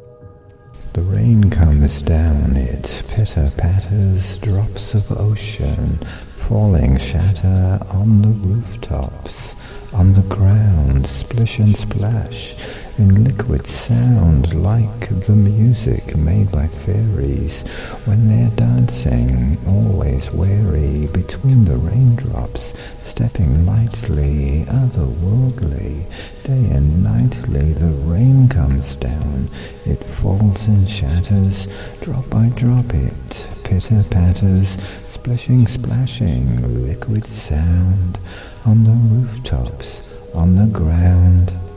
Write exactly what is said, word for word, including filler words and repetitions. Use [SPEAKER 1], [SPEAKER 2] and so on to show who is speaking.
[SPEAKER 1] The rain comes down, it pitter-patters, drops of ocean falling shatter on the rooftops, on the ground, splish and splash, in liquid sound like the music made by fairies when they're dancing, always wary between the raindrops, stepping lightly, otherworldly. Day and nightly the rain comes down, it falls and shatters, drop by drop it pitter-patters, splishing, splashing, liquid sound on the rooftops, on the ground.